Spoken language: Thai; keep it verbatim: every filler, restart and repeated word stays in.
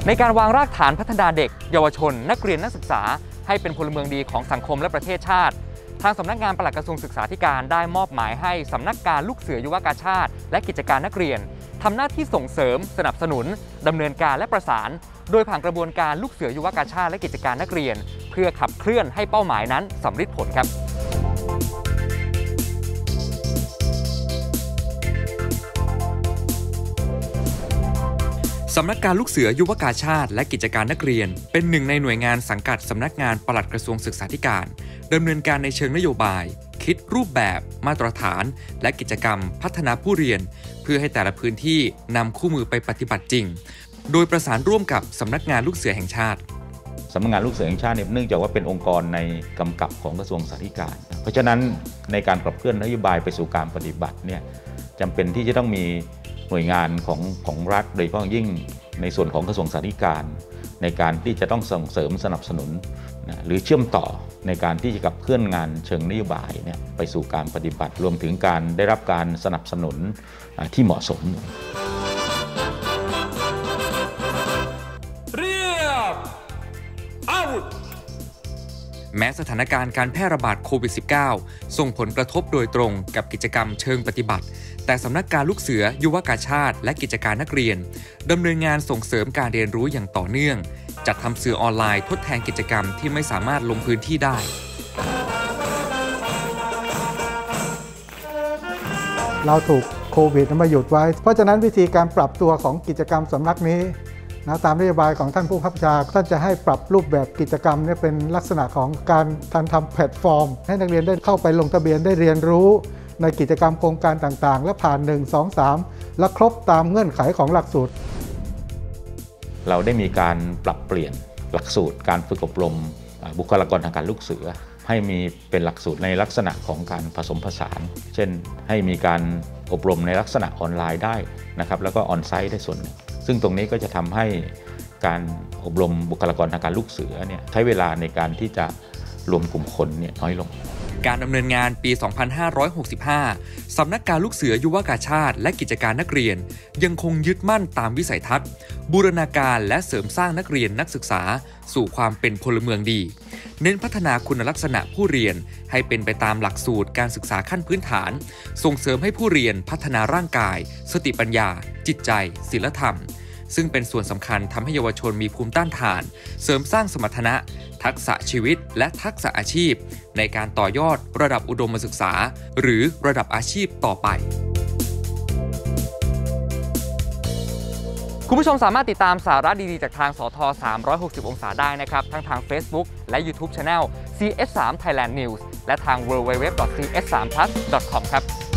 ในการวางรากฐานพัฒนาเด็กเยาวชนนักเรียนนักศึกษาให้เป็นพลเมืองดีของสังคมและประเทศชาติทางสำนักงานปลัดกระทรวงศึกษาธิการได้มอบหมายให้สำนักการลูกเสือยุวกาชาติและกิจการนักเรียนทำหน้าที่ส่งเสริมสนับสนุนดำเนินการและประสานโดยผ่านกระบวนการลูกเสือยุวกาชาติและกิจการนักเรียนเพื่อขับเคลื่อนให้เป้าหมายนั้นสำเร็จผลครับสำนักการลูกเสือยุวกาชาติและกิจการนักเรียนเป็นหนึ่งในหน่วยงานสังกัดสำนักงานปลัดกระทรวงศึกษาธิการดำเนินการในเชิงนโยบายคิดรูปแบบมาตรฐานและกิจกรรมพัฒนาผู้เรียนเพื่อให้แต่ละพื้นที่นำคู่มือไปปฏิบัติจริงโดยประสานร่วมกับสำนักงานลูกเสือแห่งชาติสำนักงานลูกเสือแห่งชาติเนื่องจากว่าเป็นองค์กรในกำกับของกระทรวงศึกษาธิการเพราะฉะนั้นในการขับเคลื่อนนโยบายไปสู่การปฏิบัติเนี่ยจำเป็นที่จะต้องมีหน่วยงานของของรัฐโดยเฉพาะยิ่งในส่วนของกระทรวงศึกษาธิการในการที่จะต้องส่งเสริมสนับสนุนนะหรือเชื่อมต่อในการที่จะขับเคลื่อนงานเชิงนโยบายเนี่ยไปสู่การปฏิบัติรวมถึงการได้รับการสนับสนุนที่เหมาะสมเรียบอาวุธแม้สถานการณ์การแพร่ระบาดโควิด สิบเก้า ส่งผลกระทบโดยตรงกับกิจกรรมเชิงปฏิบัติแต่สำนักการลูกเสือยุวกาชาติและกิจการนักเรียนดำเนินงานส่งเสริมการเรียนรู้อย่างต่อเนื่องจัดทำสื่อออนไลน์ทดแทนกิจกรรมที่ไม่สามารถลงพื้นที่ได้เราถูกโควิดมาหยุดไว้เพราะฉะนั้นวิธีการปรับตัวของกิจกรรมสำนักนี้นะตามนโยบายของท่านผู้บังคับบัญชาท่านจะให้ปรับรูปแบบกิจกรรมนี่เป็นลักษณะของการทันทำแพลตฟอร์มให้นักเรียนได้เข้าไปลงทะเบียนได้เรียนรู้ในกิจกรรมโครงการต่างๆและผ่านหนึ่ง สอง สามและครบตามเงื่อนไขของหลักสูตรเราได้มีการปรับเปลี่ยนหลักสูตรการฝึกอบรมบุคลากรทางการลูกเสือให้มีเป็นหลักสูตรในลักษณะของการผสมผสานเช่นให้มีการอบรมในลักษณะออนไลน์ได้นะครับแล้วก็ออนไซต์ได้ส่วนหนึ่งซึ่งตรงนี้ก็จะทำให้การอบรมบุคลากรทางการลูกเสือเนี่ยใช้เวลาในการที่จะรวมกลุ่มคนเนี่ยน้อยลงการดำเนินงานปี สองพันห้าร้อยหกสิบห้า สำนักการลูกเสือยุวกาชาติและกิจการนักเรียนยังคงยึดมั่นตามวิสัยทัศน์บูรณาการและเสริมสร้างนักเรียนนักศึกษาสู่ความเป็นพลเมืองดีเน้นพัฒนาคุณลักษณะผู้เรียนให้เป็นไปตามหลักสูตรการศึกษาขั้นพื้นฐานส่งเสริมให้ผู้เรียนพัฒนาร่างกายสติปัญญาจิตใจศีลธรรมซึ่งเป็นส่วนสำคัญทำให้เยาวชนมีภูมิต้านทานเสริมสร้างสมรรถนะทักษะชีวิตและทักษะอาชีพในการต่อยอดระดับอุดมศึกษาหรือระดับอาชีพต่อไปคุณผู้ชมสามารถติดตามสาระดีๆจากทางสทสามร้อยหกสิบองศาได้นะครับทั้งทาง Facebook และ YouTube Channel ซี เอส สาม Thailand News และทาง ดับเบิลยู ดับเบิลยู ดับเบิลยู ดอท ซี เอส สาม พลัส ดอท คอม ครับ